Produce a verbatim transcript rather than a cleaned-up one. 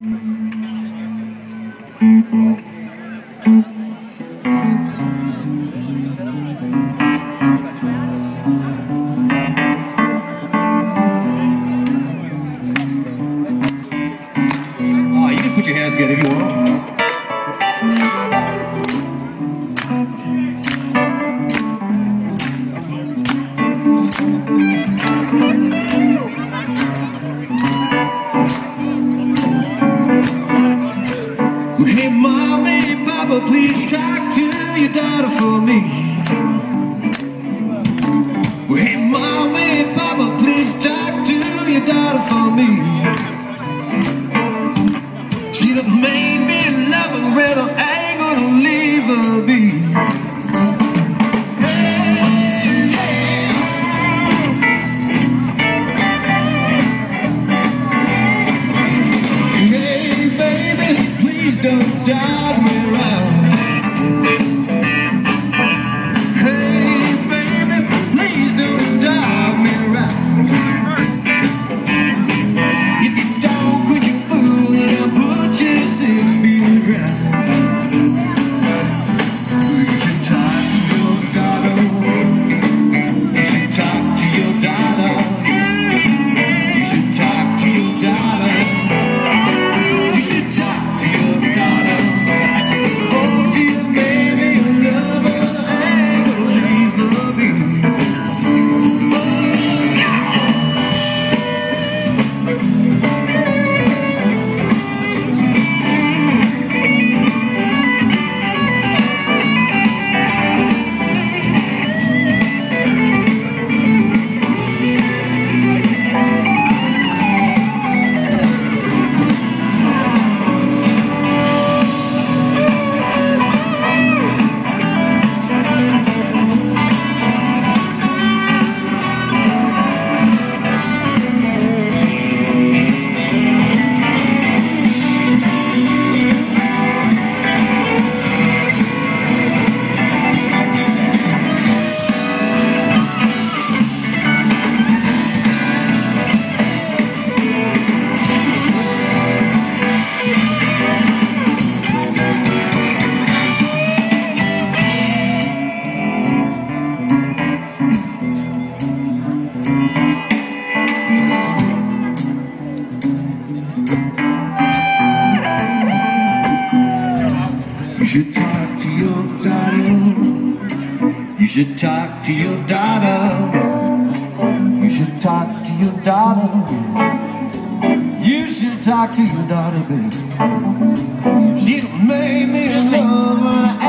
Oh, you can put your hands together if you want. Hey, mommy, papa, please talk to your daughter for me. Hey, mommy, papa, please talk to your daughter for me. She done made me love her and I ain't gonna leave her be. Don't drive me around. Hey, baby, please don't drive me around. If you don't quit your fooling, I'll put you six feet in the ground. You should talk to your daughter. You should talk to your daughter. You should talk to your daughter. You should talk to your You should talk to your daughter. You should talk to your daughter. You should talk to your daughter. You should talk to your daughter, baby. She done made me love her.